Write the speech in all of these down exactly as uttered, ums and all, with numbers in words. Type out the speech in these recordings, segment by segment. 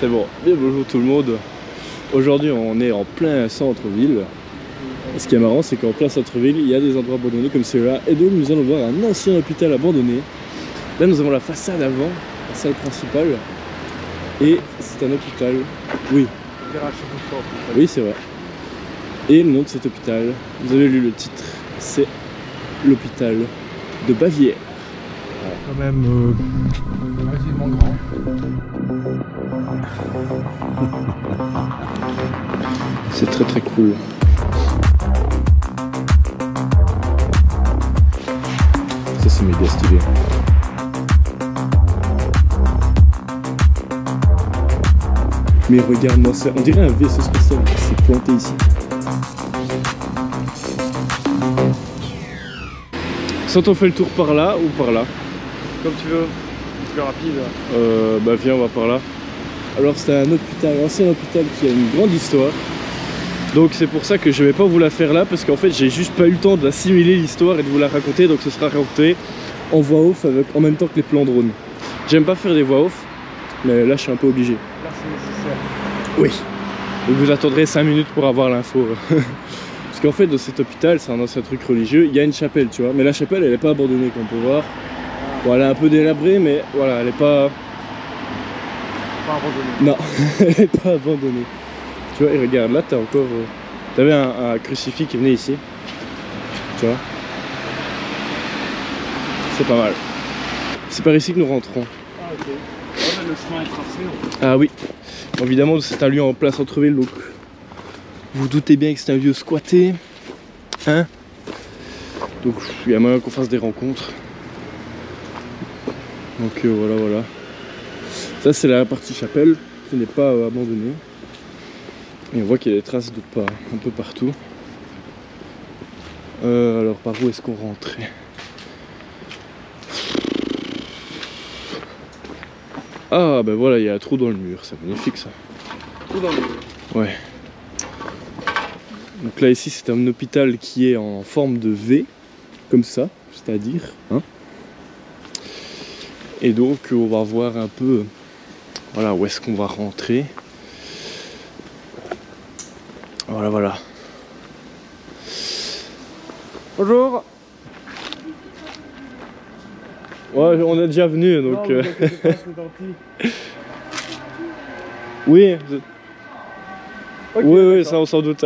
C'est bon. Bien bonjour tout le monde. Aujourd'hui on est en plein centre-ville. Ce qui est marrant c'est qu'en plein centre-ville il y a des endroits abandonnés comme celui-là. Et donc nous allons voir un ancien hôpital abandonné. Là nous avons la façade avant, la salle principale. Et c'est un hôpital. Oui. Oui c'est vrai. Et le nom de cet hôpital, vous avez lu le titre, c'est l'hôpital de Bavière. Quand même euh, relativement grand. C'est très très cool. Ça c'est méga stylé. Mais regarde-moi ça, on dirait un vaisseau spatial qui s'est planté ici. Soit on fait le tour par là ou par là. Comme tu veux, plus rapide. Euh, bah viens, on va par là. Alors c'est un hôpital, un ancien hôpital qui a une grande histoire. Donc c'est pour ça que je vais pas vous la faire là, parce qu'en fait j'ai juste pas eu le temps d'assimiler l'histoire et de vous la raconter. Donc ce sera raconté en voix off avec, en même temps que les plans drone. J'aime pas faire des voix off, mais là je suis un peu obligé. Là c'est nécessaire. Oui. Donc vous attendrez cinq minutes pour avoir l'info. Parce qu'en fait dans cet hôpital, c'est un ancien truc religieux, il y a une chapelle, tu vois. Mais la chapelle elle est pas abandonnée comme on peut voir. Bon, elle est un peu délabrée, mais voilà, elle est pas... Pas abandonnée. Non, elle est pas abandonnée. Tu vois, et regarde, là t'as encore... Euh... T'avais un, un crucifix qui venait ici. Tu vois. C'est pas mal. C'est par ici que nous rentrons. Ah ok. Ouais, mais le chemin est tracé. En fait. Ah oui. Évidemment, c'est un lieu en plein centre-ville, donc... Vous, vous doutez bien que c'est un lieu squatté. Hein. Donc il y a moyen qu'on fasse des rencontres. Donc euh, voilà, voilà. Ça c'est la partie chapelle qui n'est pas euh, abandonnée. Et on voit qu'il y a des traces de pas un peu partout. Euh, alors par où est-ce qu'on rentrait? Ah ben voilà, il y a un trou dans le mur, c'est magnifique ça. Trou dans le mur. Ouais. Donc là ici c'est un hôpital qui est en forme de V, comme ça, c'est-à-dire, hein. Et donc on va voir un peu, voilà, où est-ce qu'on va rentrer. Voilà, voilà. Bonjour. Ouais, on est déjà venu, donc... Non, euh... pas, c'est gentil. oui, vous... Okay, oui, oui, ça on s'en doute.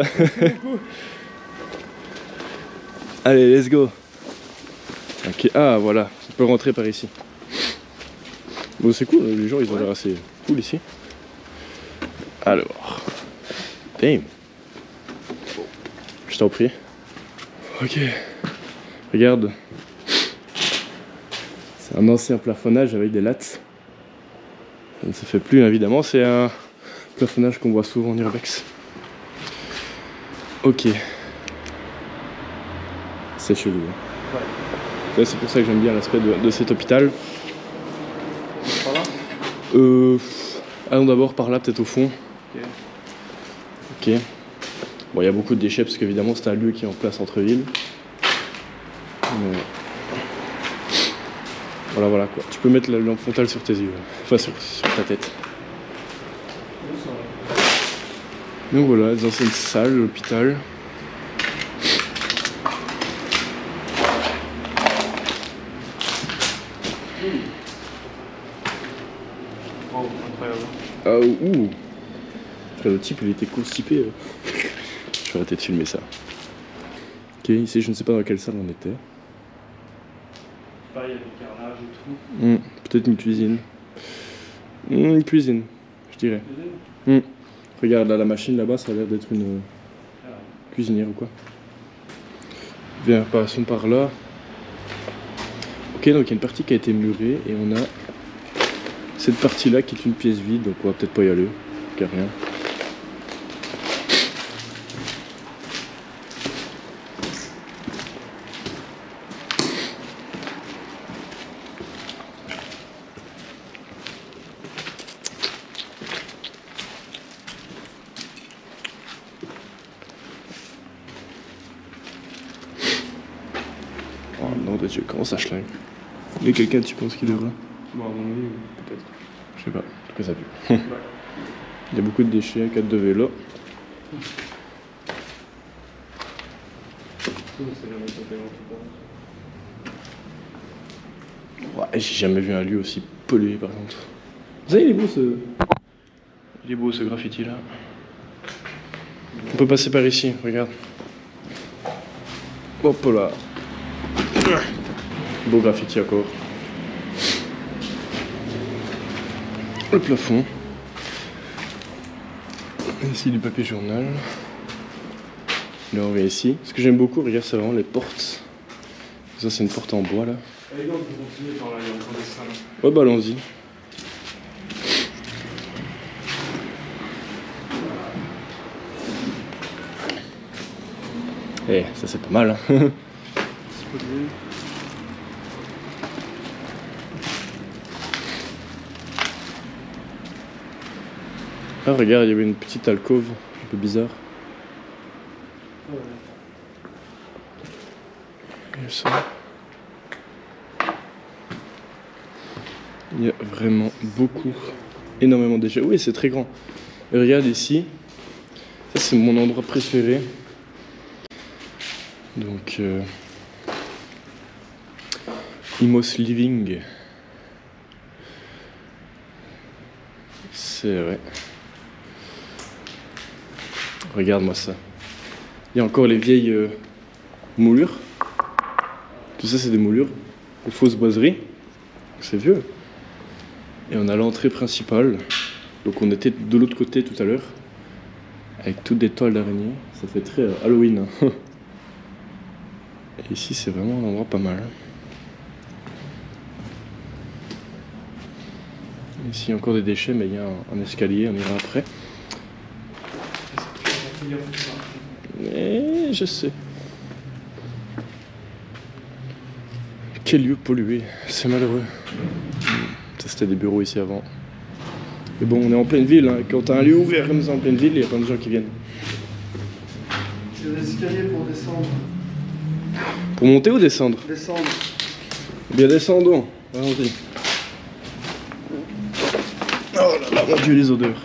Allez, let's go. Ok, ah voilà, on peut rentrer par ici. Bon, c'est cool, les gens ils ont l'air assez cool ici. Alors, damn. Je t'en prie. Ok, regarde. C'est un ancien plafonnage avec des lattes. Ça ne se fait plus évidemment, c'est un plafonnage qu'on voit souvent en urbex. Ok. C'est chelou. Hein. Ouais. C'est pour ça que j'aime bien l'aspect de, de cet hôpital. Par là ? Euh, allons d'abord par là, peut-être au fond. Ok. Ok. Bon, il y a beaucoup de déchets parce qu'évidemment c'est un lieu qui est en plein centre-ville. Mais... Voilà, voilà quoi. Tu peux mettre la lampe frontale sur tes yeux, enfin sur, sur ta tête. Donc voilà, les anciennes salles, l'hôpital. Oh, incroyable. Ah ouh. Frère, le type il était constipé. Je vais arrêter de filmer ça. Ok, ici je ne sais pas dans quelle salle on était. Là, il y a des carrelages et tout. Mmh, peut-être une cuisine. Mmh, une cuisine, je dirais. Mmh. Regarde là, la machine là-bas, ça a l'air d'être une Ah. cuisinière ou quoi. Viens, passons par là. Ok, donc il y a une partie qui a été murée et on a cette partie-là qui est une pièce vide, donc on va peut-être pas y aller, car rien. Oh non de Dieu, comment ça schlingue? Mais quelqu'un tu penses qu'il devrait? Bon, à mon avis, peut-être. Je sais pas, en tout cas ça pue. Ouais. Il y a beaucoup de déchets, cadre de vélo. Ouais, j'ai jamais vu un lieu aussi pollué par contre. Vous savez, il est beau ce... Il est beau ce graffiti là. On peut passer par ici, regarde. Hop là. Beau graffiti encore. Le plafond. Ici du papier journal. Là on va ici. Ce que j'aime beaucoup, regarde, c'est vraiment les portes. Ça c'est une porte en bois là. Allez donc, vous continuez par là, il y a encore des salles. Ouais bah allons-y. Eh, ça c'est pas mal hein. Ah regarde, il y avait une petite alcôve, un peu bizarre. Et ça. Il y a vraiment beaucoup, énormément de déchets. Oui, c'est très grand. Et regarde ici, ça c'est mon endroit préféré. Donc, euh, Imos Living. C'est vrai. Regarde-moi ça. Il y a encore les vieilles euh, moulures. Tout ça, c'est des moulures. Les fausses boiseries. C'est vieux. Et on a l'entrée principale. Donc, on était de l'autre côté tout à l'heure. Avec toutes des toiles d'araignée. Ça fait très euh, Halloween. Hein. Et ici, c'est vraiment un endroit pas mal. Ici, il y a encore des déchets, mais il y a un, un escalier, on ira après. Mais je sais. Quel lieu pollué, c'est malheureux. Ça, c'était des bureaux ici avant. Mais bon, on est en pleine ville, hein. Quand t'as un lieu ouvert comme ça en pleine ville, il y a plein de gens qui viennent. C'est l'escalier pour descendre. Pour monter ou descendre? Descendre. Bien descendons, allons-y. Oh là là, mon dieu, les odeurs.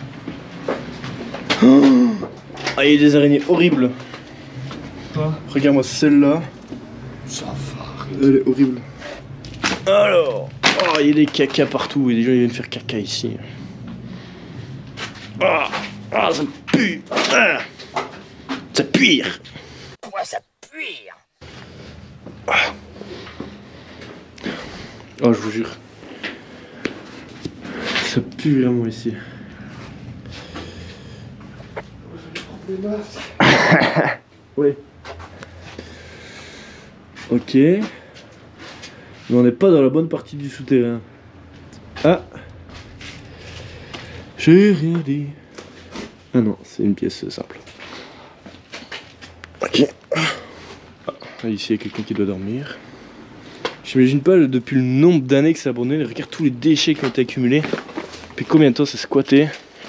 Oh, ah, il y a des araignées horribles. Quoi? Regarde-moi celle-là. Ça va. Elle est horrible. Alors, oh, il y a des caca partout et les gens ils viennent faire caca ici. Ah, ah ça pue. Ah, ça pue. Ouais, ça pue. Ah. Oh, je vous jure. Ça pue vraiment ici. Oui. Ok. Mais on n'est pas dans la bonne partie du souterrain. Ah. J'ai rien dit. Ah non, c'est une pièce simple. Ok. Ah, ici il y a quelqu'un qui doit dormir. J'imagine pas depuis le nombre d'années que c'est abandonné. Regarde tous les déchets qui ont été accumulés. Puis combien de temps c'est squatté.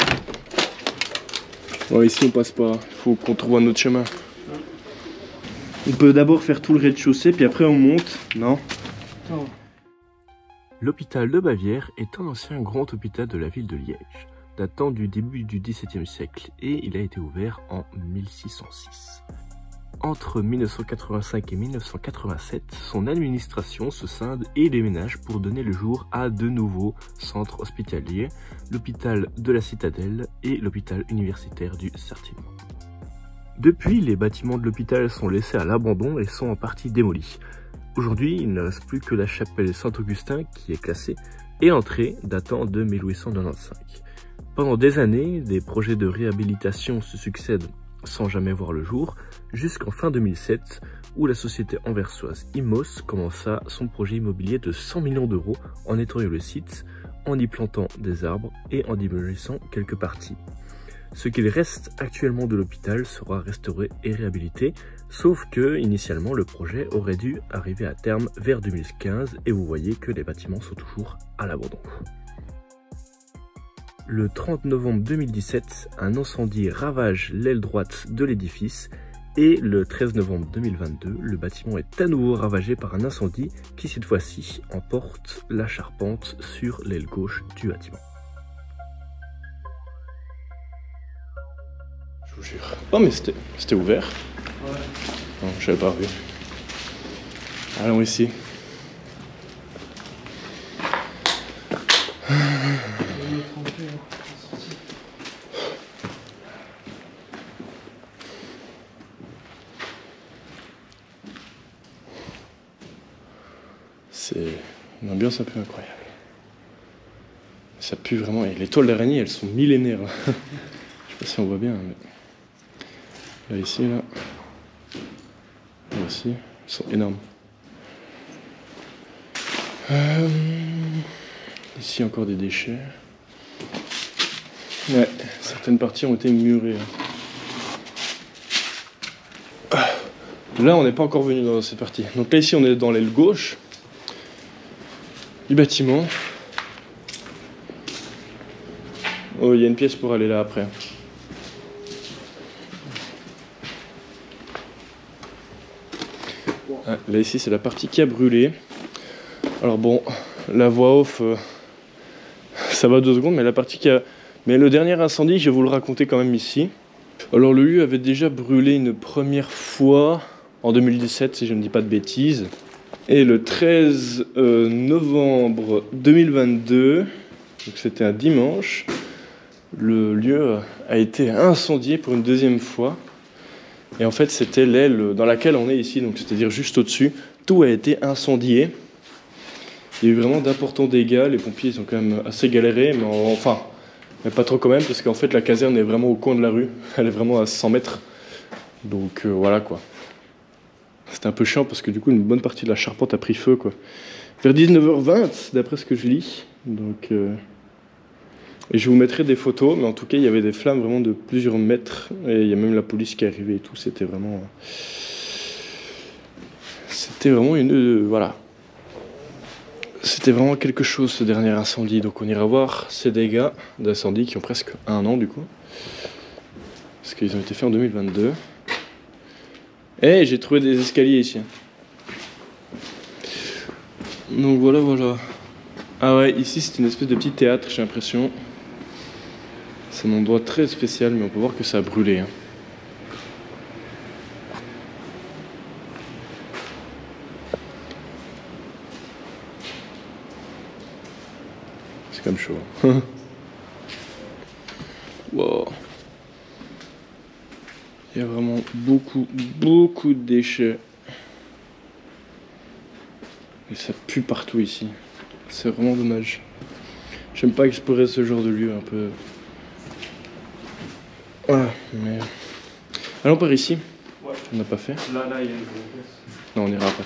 Bon, ici on passe pas. Il faut qu'on trouve un autre chemin. On peut d'abord faire tout le rez-de-chaussée, puis après on monte. Non. Non. L'hôpital de Bavière est un ancien grand hôpital de la ville de Liège, datant du début du dix-septième siècle, et il a été ouvert en mille six cent six. Entre mille neuf cent quatre-vingt-cinq et mille neuf cent quatre-vingt-sept, son administration se scinde et déménage pour donner le jour à deux nouveaux centres hospitaliers, l'hôpital de la Citadelle et l'hôpital universitaire du Sartine. Depuis, les bâtiments de l'hôpital sont laissés à l'abandon et sont en partie démolis. Aujourd'hui, il ne reste plus que la chapelle Saint-Augustin qui est classée et entrée datant de mille huit cent quatre-vingt-quinze. Pendant des années, des projets de réhabilitation se succèdent sans jamais voir le jour, jusqu'en fin deux mille sept, où la société anversoise Imos commença son projet immobilier de cent millions d'euros en nettoyant le site, en y plantant des arbres et en démolissant quelques parties. Ce qu'il reste actuellement de l'hôpital sera restauré et réhabilité, sauf que, initialement, le projet aurait dû arriver à terme vers deux mille quinze, et vous voyez que les bâtiments sont toujours à l'abandon. Le trente novembre deux mille dix-sept, un incendie ravage l'aile droite de l'édifice et le treize novembre deux mille vingt-deux, le bâtiment est à nouveau ravagé par un incendie qui cette fois-ci emporte la charpente sur l'aile gauche du bâtiment. Je vous jure. Oh mais c'était c'était ouvert. Ouais. Non, j'avais pas vu. Allons ici. C'est une ambiance un peu incroyable. Ça pue vraiment. Et les toiles d'araignée, elles sont millénaires. Là. Je sais pas si on voit bien. Mais... là, ici, là. Là aussi. Elles sont énormes. Euh... Ici, encore des déchets. Ouais, certaines parties ont été murées. Là, on n'est pas encore venu dans cette partie. Donc là, ici, on est dans l'aile gauche du bâtiment. Oh, il y a une pièce pour aller là après. Ah, là, ici, c'est la partie qui a brûlé. Alors bon, la voix off, euh, ça va deux secondes, mais la partie qui a... Mais le dernier incendie, je vais vous le raconter quand même ici. Alors le lieu avait déjà brûlé une première fois en deux mille dix-sept, si je ne dis pas de bêtises. Et le treize euh, novembre deux mille vingt-deux, donc c'était un dimanche, le lieu a été incendié pour une deuxième fois. Et en fait, c'était l'aile dans laquelle on est ici, donc c'est-à-dire juste au-dessus. Tout a été incendié. Il y a eu vraiment d'importants dégâts. Les pompiers ils ont quand même assez galéré, mais en, enfin, mais pas trop quand même, parce qu'en fait, la caserne est vraiment au coin de la rue. Elle est vraiment à cent mètres. Donc euh, voilà quoi. C'était un peu chiant parce que du coup, une bonne partie de la charpente a pris feu quoi. Vers dix-neuf heures vingt, d'après ce que je lis. Donc, euh... et je vous mettrai des photos, mais en tout cas, il y avait des flammes vraiment de plusieurs mètres. Et il y a même la police qui est arrivée et tout. C'était vraiment. C'était vraiment une. Euh, voilà. C'était vraiment quelque chose ce dernier incendie. Donc on ira voir ces dégâts d'incendie qui ont presque un an du coup. Parce qu'ils ont été faits en deux mille vingt-deux. Et j'ai trouvé des escaliers ici. Donc voilà, voilà. Ah ouais, ici c'est une espèce de petit théâtre, j'ai l'impression. C'est un endroit très spécial, mais on peut voir que ça a brûlé. Hein. C'est comme chaud. Wow. Il y a vraiment beaucoup, beaucoup de déchets. Et ça pue partout ici. C'est vraiment dommage. J'aime pas explorer ce genre de lieu un peu. Voilà, mais. Allons par ici. Ouais. On n'a pas fait. Là, là, il y a une grosse pièce. Non, on ira après.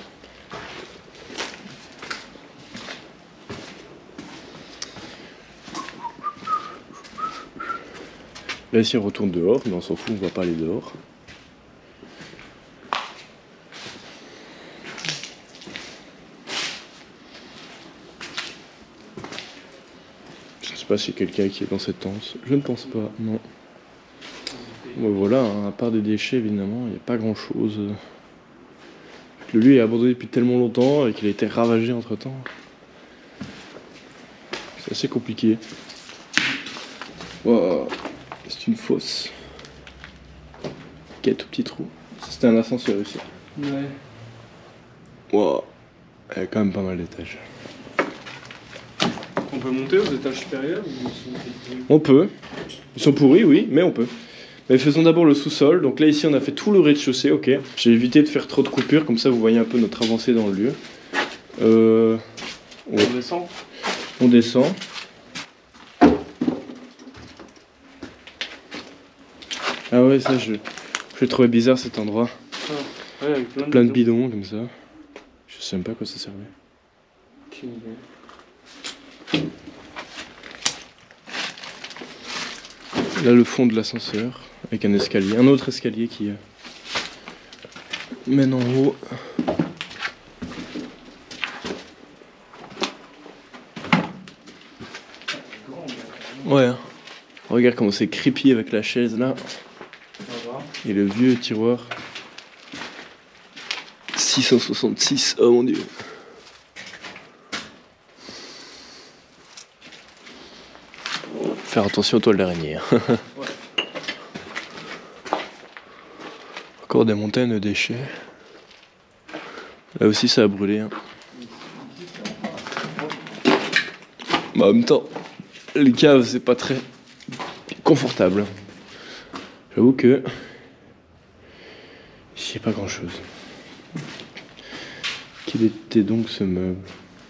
Là ici on retourne dehors, mais on s'en fout, on va pas aller dehors. Je ne sais pas s'il y a quelqu'un qui est dans cette tente. Je ne pense pas, non. Bon, voilà, hein, à part des déchets évidemment, il n'y a pas grand chose. Le lieu est abandonné depuis tellement longtemps et qu'il a été ravagé entre temps. C'est assez compliqué. Wow. C'est une fosse. Qui a tout petit trou. C'était un ascenseur ici. Ouais. Wow. Il y a quand même pas mal d'étages. On peut monter aux étages supérieurs ou ils sont pourris ? On peut. Ils sont pourris, oui, mais on peut. Mais faisons d'abord le sous-sol. Donc là, ici, on a fait tout le rez-de-chaussée, ok. J'ai évité de faire trop de coupures, comme ça, vous voyez un peu notre avancée dans le lieu. Euh... Ouais. On descend ? On descend. Ah ouais, ça, je, je trouvais bizarre cet endroit. Ah, ouais, avec plein de, Plein de bidons, comme ça. Je sais même pas à quoi ça servait. Aucune idée. Là, le fond de l'ascenseur, avec un escalier. Un autre escalier qui euh, mène en haut. Ouais, hein. Regarde comment c'est creepy avec la chaise là. Et le vieux tiroir. six cent soixante-six, oh mon dieu. Faire attention aux toiles d'araignée. Ouais. Encore des montagnes de déchets. Là aussi ça a brûlé. Hein. Bah, en même temps, les caves c'est pas très confortable. J'avoue que ici il n'y a pas grand chose. Quel était donc ce meuble?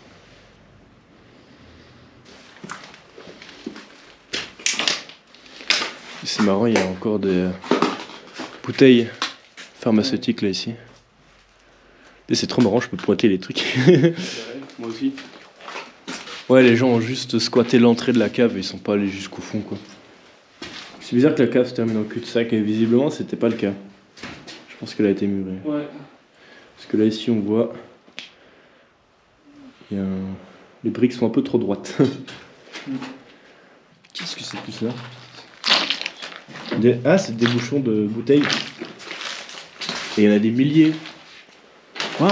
C'est marrant, il y a encore des bouteilles pharmaceutiques là ici. Et c'est trop marrant, je peux pointer les trucs. Moi aussi. Ouais, les gens ont juste squatté l'entrée de la cave et ils sont pas allés jusqu'au fond quoi. C'est bizarre que la cave se termine en cul-de-sac et visiblement c'était pas le cas. Je pense qu'elle a été murée. Ouais. Parce que là ici on voit, il y a un... les briques sont un peu trop droites. Qu'est-ce que c'est tout ça? Des... Ah, c'est des bouchons de bouteilles. Et il y en a des milliers. What?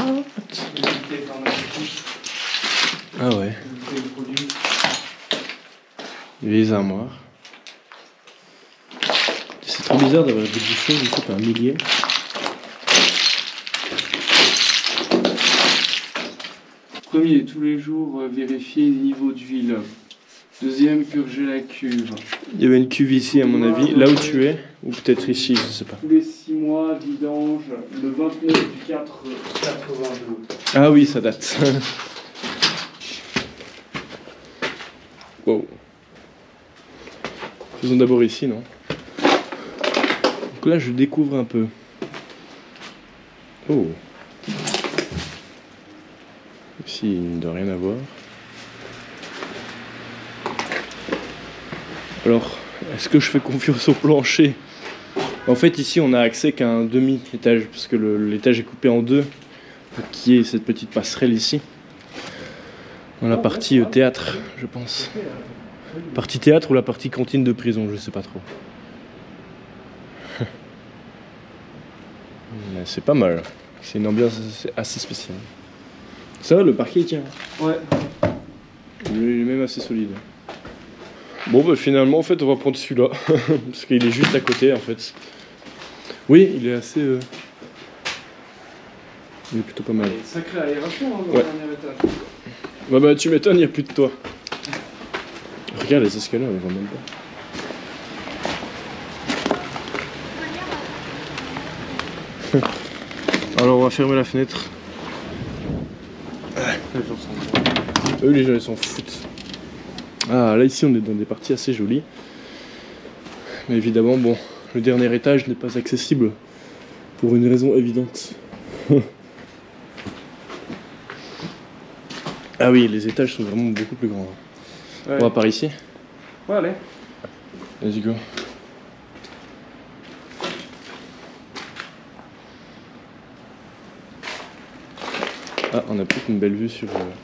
Ah ouais. Les armoires. C'est trop bizarre d'avoir des bouchons du coup par milliers. Premier, tous les jours, euh, vérifier le niveau d'huile. Deuxième, purger la cuve. Il y avait une cuve ici à mon avis, là où tu es, ou peut-être ici, je sais pas. Tous les six mois, vidange, le vingt-neuf du quatre quatre-vingt-deux. Ah oui, ça date. Wow. Faisons d'abord ici, non? Donc là, je découvre un peu. Oh. Ici, il ne doit rien avoir. Alors, est-ce que je fais confiance au plancher? En fait, ici, on a accès qu'à un demi-étage, parce que l'étage est coupé en deux, pour qu'il y ait cette petite passerelle ici. Dans la partie euh, théâtre, je pense. Partie théâtre ou la partie cantine de prison, je sais pas trop. Mais c'est pas mal. C'est une ambiance assez, assez spéciale. Ça va, le parquet tient. Ouais. Il est même assez solide. Bon bah finalement en fait on va prendre celui-là. Parce qu'il est juste à côté en fait. Oui, il est assez... Euh... Il est plutôt pas mal. Sacrée aération hein, dans ouais. le dernier étage. Bah bah tu m'étonnes, il n'y a plus de toit. Regarde les escaliers, on les voit même pas. Alors on va fermer la fenêtre. Eux les gens ils s'en foutent. Ah là ici on est dans des parties assez jolies. Mais évidemment bon, le dernier étage n'est pas accessible. Pour une raison évidente. Ah oui, les étages sont vraiment beaucoup plus grands. Ouais. On va par ici. Ouais, allez. Vas-y, go. Ah, on a plus qu'une belle vue sur... Euh...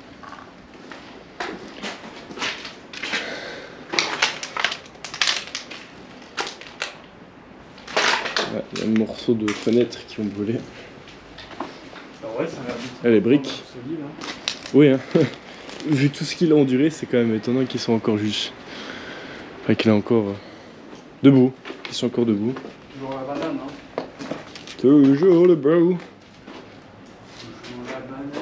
Ouais, il y a un morceau de fenêtre qui ont brûlé. Alors ouais, ça a l'air ah, les briques. solide, hein. Oui, hein. Vu tout ce qu'il a enduré, c'est quand même étonnant qu'ils soient encore juste. Enfin, qu'il est encore euh, debout. Qu'ils sont encore debout. Toujours la banane, hein. Toujours le bro. Toujours la banane.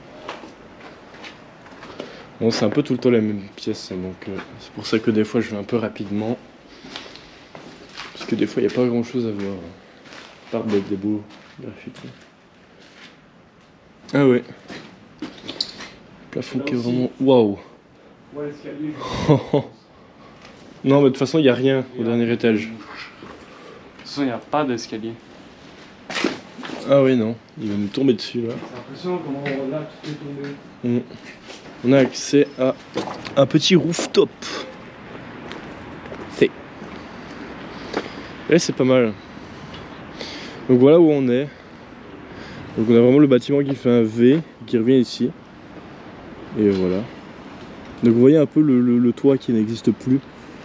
Bon, c'est un peu tout le temps la même pièce, hein, donc euh, c'est pour ça que des fois je vais un peu rapidement. Parce que des fois il n'y a pas grand chose à voir. À part des, des beaux graffitis. Ah ouais. Plafond qui est vraiment... Waouh. Ouais, l'escalier. Non, mais de toute façon, il n'y a rien au dernier étage. De toute façon, il n'y a pas d'escalier. Ah oui, non. Il va nous tomber dessus, là. C'est impressionnant comment là, tout est tombé. Mmh. On a accès à un petit rooftop. C'est... Et c'est pas mal. Donc voilà où on est. Donc on a vraiment le bâtiment qui fait un V, qui revient ici. Et voilà. Donc vous voyez un peu le, le, le toit qui n'existe plus.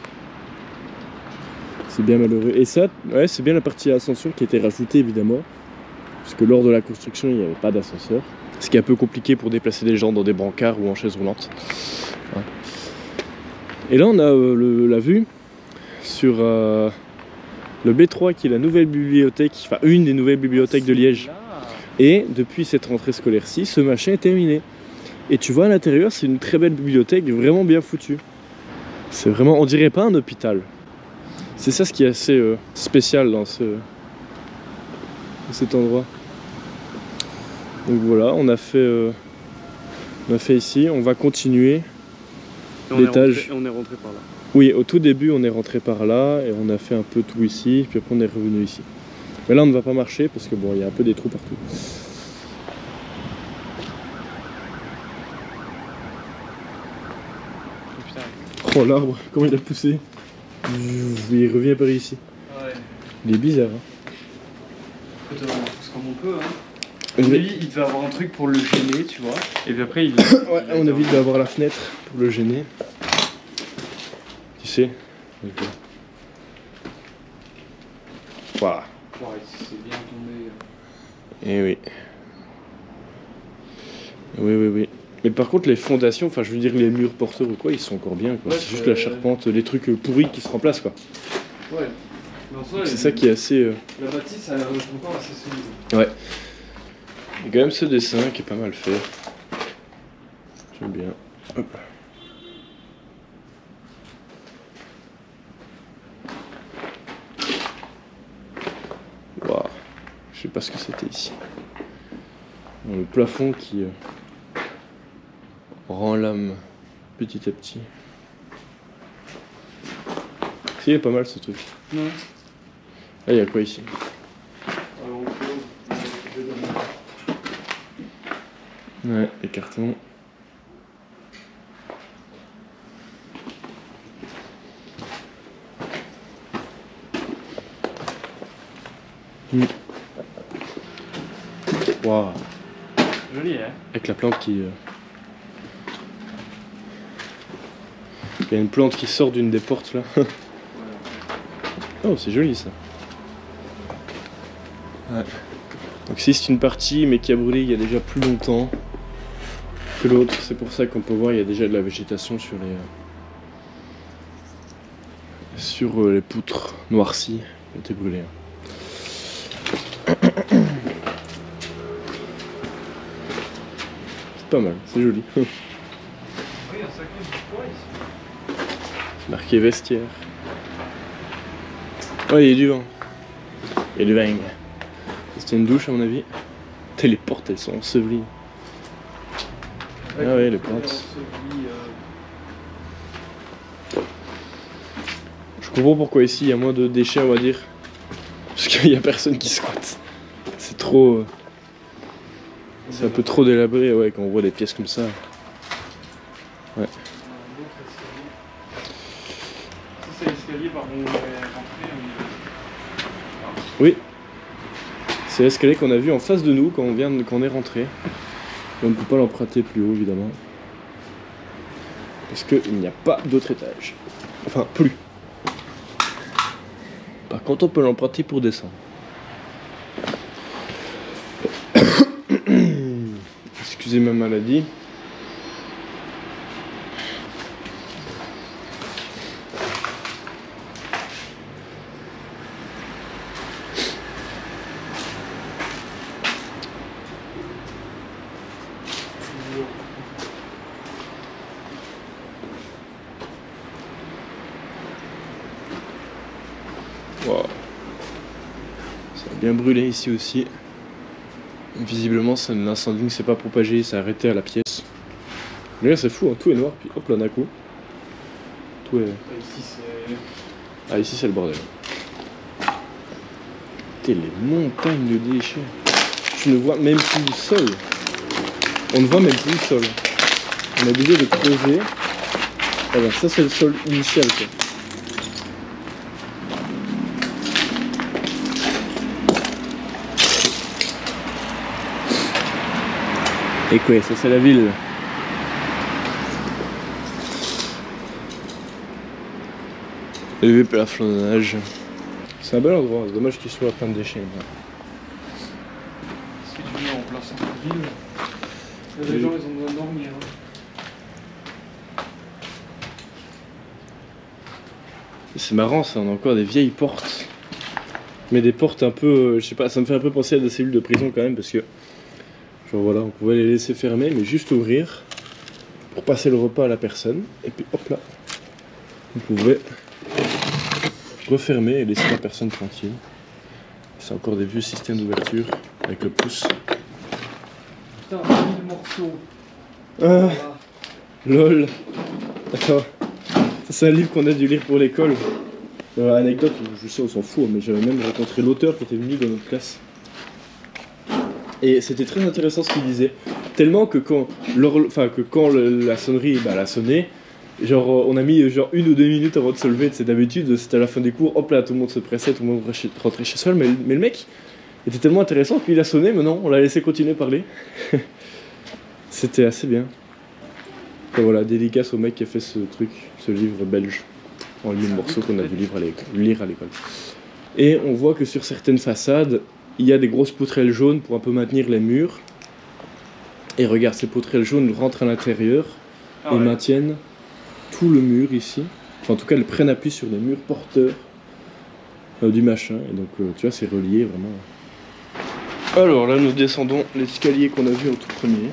C'est bien malheureux. Et ça, ouais, c'est bien la partie ascenseur qui a été rajoutée évidemment. Parce que lors de la construction, il n'y avait pas d'ascenseur. Ce qui est un peu compliqué pour déplacer des gens dans des brancards ou en chaise roulante. Ouais. Et là on a euh, le, la vue sur euh, Le B trois qui est la nouvelle bibliothèque, enfin une des nouvelles bibliothèques de Liège. Et depuis cette rentrée scolaire-ci, ce machin est terminé. Et tu vois à l'intérieur, c'est une très belle bibliothèque, vraiment bien foutue. C'est vraiment, on dirait pas un hôpital. C'est ça ce qui est assez euh, spécial dans, ce, dans cet endroit. Donc voilà, on a fait, euh, on a fait ici, on va continuer l'étage. On est rentré par là. Oui, au tout début, on est rentré par là et on a fait un peu tout ici, puis après on est revenu ici. Mais là, on ne va pas marcher parce que bon, il y a un peu des trous partout. Oh l'arbre, comment il a poussé. Il revient par ici. Ouais. Il est bizarre. Hein. Écoute, on pousse comme on peut. Hein. À mon avis, il devait avoir un truc pour le gêner, tu vois. Et puis après, il. Ouais, à mon avis, il doit avoir la fenêtre pour le gêner. Tu sais. Okay. Voilà. Ouais, c'est bien tombé. Eh oui. Oui, oui, oui. Mais par contre, les fondations, enfin, je veux dire, les murs porteurs ou quoi, ils sont encore bien, quoi. Ouais, c'est juste la charpente, les trucs pourris qui se remplacent, quoi. Ouais. C'est ça qui est assez. Euh... La bâtisse, elle a encore assez solide. Ouais. Il y a quand même ce dessin qui est pas mal fait. J'aime bien. Hop. Waouh. Je sais pas ce que c'était ici. Bon, le plafond qui euh, rend l'âme petit à petit. Il est pas mal ce truc. Non. Là, il y a quoi ici? Ouais, les cartons. Mmh. Waouh. Joli, hein? Avec la plante qui... Euh... Il y a une plante qui sort d'une des portes là. Oh, c'est joli ça. Ouais. Donc si c'est une partie mais qui a brûlé il y a déjà plus longtemps que l'autre, c'est pour ça qu'on peut voir il y a déjà de la végétation sur les sur les poutres noircies qui ont été brûlées. C'est pas mal, c'est joli. Marqué vestiaire. Ouais, il y a du vent. Il y a du vin. C'était une douche à mon avis. Les portes elles sont ensevelies. Ah ouais, les plantes. Je comprends pourquoi ici il y a moins de déchets, on va dire. Parce qu'il y a personne qui squatte. C'est trop... C'est un peu trop délabré, ouais, quand on voit des pièces comme ça. Ouais. C'est l'escalier par où on est rentré. Oui. C'est l'escalier qu'on a vu en face de nous quand on vient de, quand on est rentré. Et on ne peut pas l'emprunter plus haut évidemment. Parce qu'il n'y a pas d'autre étage. Enfin, plus. Par contre, on peut l'emprunter pour descendre. Excusez ma maladie. Wow. Ça a bien brûlé ici aussi. Visiblement, l'incendie ne s'est pas propagé, ça a arrêté à la pièce. Mais là, c'est fou, hein, tout est noir, puis hop là d'un coup. Tout est... Ici, c'est... Ah, ici, c'est le bordel. Putain, les montagnes de déchets. Tu ne vois même plus le sol. On ne voit même plus le sol. On a obligé de creuser. Ah ben, ça, c'est le sol initial, quoi. Et quoi, ça c'est la ville. Élevé par la flonnage. C'est un bel endroit, c'est dommage qu'il soit plein de déchets. Si tu viens en plein centre-ville, les gens ils ont besoin de dormir. Hein. C'est marrant ça, on a encore des vieilles portes Mais des portes un peu, euh, je sais pas, ça me fait un peu penser à des cellules de prison quand même, parce que genre voilà, on pouvait les laisser fermer, mais juste ouvrir pour passer le repas à la personne, et puis hop là, vous pouvez refermer et laisser la personne tranquille. C'est encore des vieux systèmes d'ouverture avec le pouce. Putain, mille morceaux. Ah, lol. D'accord. Ça c'est un livre qu'on a dû lire pour l'école. Euh, anecdote, je sais on s'en fout, mais j'avais même rencontré l'auteur qui était venu dans notre classe. Et c'était très intéressant ce qu'il disait. Tellement que quand, enfin, que quand le, la sonnerie bah, elle a sonné, genre on a mis genre une ou deux minutes avant de se lever. C'est d'habitude, c'était à la fin des cours, hop là, tout le monde se pressait, tout le monde rentrait chez soi. Mais, mais le mec était tellement intéressant qu'il a sonné, mais non, on l'a laissé continuer à parler. C'était assez bien. Et voilà, dédicace au mec qui a fait ce truc, ce livre belge, en mille morceaux qu'on a dû lire à l'école. Et on voit que sur certaines façades, il y a des grosses poutrelles jaunes pour un peu maintenir les murs. Et regarde, ces poutrelles jaunes rentrent à l'intérieur ah et ouais. maintiennent tout le mur ici. Enfin, en tout cas, elles prennent appui sur les murs porteurs euh, du machin. Et donc, euh, tu vois, c'est relié vraiment. Alors là, nous descendons l'escalier qu'on a vu en tout premier.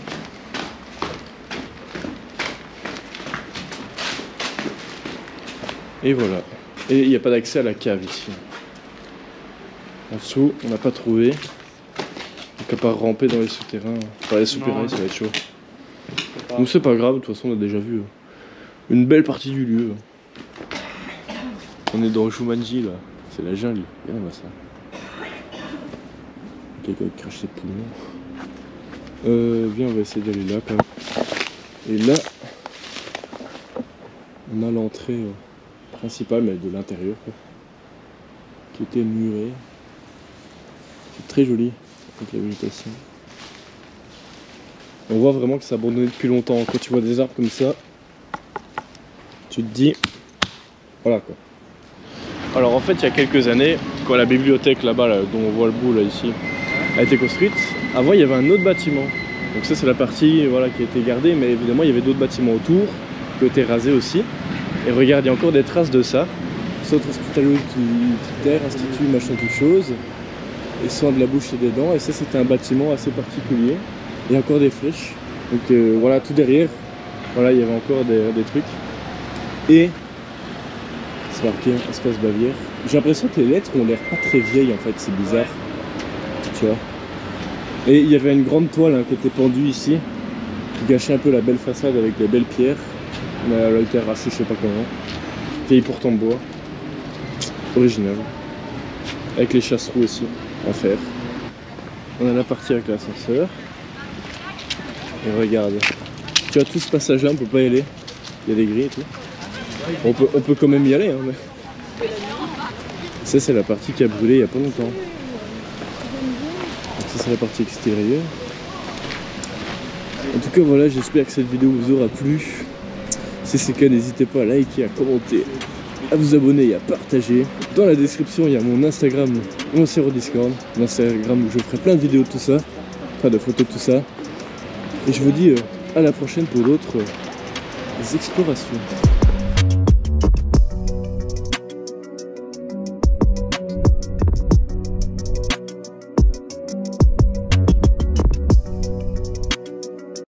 Et voilà. Et il n'y a pas d'accès à la cave ici. En dessous, on n'a pas trouvé. Donc à part ramper dans les souterrains, enfin les souterrains, ça va être chaud. Donc c'est pas grave, de toute façon on a déjà vu une belle partie du lieu. On est dans Jumanji là, c'est la jungle, regarde-moi ça. Quelqu'un qui crache ses poumons. Euh, viens, on va essayer d'aller là quand même. Et là, on a l'entrée euh, principale, mais de l'intérieur, qui était murée. C'est très joli. Avec la végétation. On voit vraiment que c'est abandonné depuis longtemps. Quand tu vois des arbres comme ça, tu te dis, voilà quoi. Alors en fait, il y a quelques années, quand la bibliothèque là-bas, là, dont on voit le bout là ici, a été construite, avant il y avait un autre bâtiment. Donc ça c'est la partie voilà, qui a été gardée, mais évidemment il y avait d'autres bâtiments autour, qui ont été rasés aussi. Et regarde, il y a encore des traces de ça. Centre hospitalo-utilitaire, institut, machin, toute chose. Et soins de la bouche et des dents, et ça c'était un bâtiment assez particulier. Il y a encore des flèches, donc euh, voilà, tout derrière, voilà, il y avait encore des, des trucs. Et c'est marqué espace Bavière. J'ai l'impression que les lettres ont l'air pas très vieilles en fait, c'est bizarre. Tu vois. Et il y avait une grande toile hein, qui était pendue ici, qui gâchait un peu la belle façade avec les belles pierres. Mais elle a été arrachée, je sais pas comment. Vieille pourtant de bois. Original. Avec les chasseroues aussi. À faire. On a la partie avec l'ascenseur. Et regarde. Tu vois tout ce passage là, on peut pas y aller. Il y a des grilles et tout. On peut, on peut quand même y aller. Hein, mais... Ça c'est la partie qui a brûlé il y a pas longtemps. Donc ça c'est la partie extérieure. En tout cas voilà, j'espère que cette vidéo vous aura plu. Si c'est le cas, n'hésitez pas à liker, à commenter, à vous abonner et à partager. Dans la description, il y a mon Instagram, mon serveur Discord, mon Instagram où je ferai plein de vidéos de tout ça, enfin de photos de tout ça. Et je vous dis euh, à la prochaine pour d'autres euh, explorations.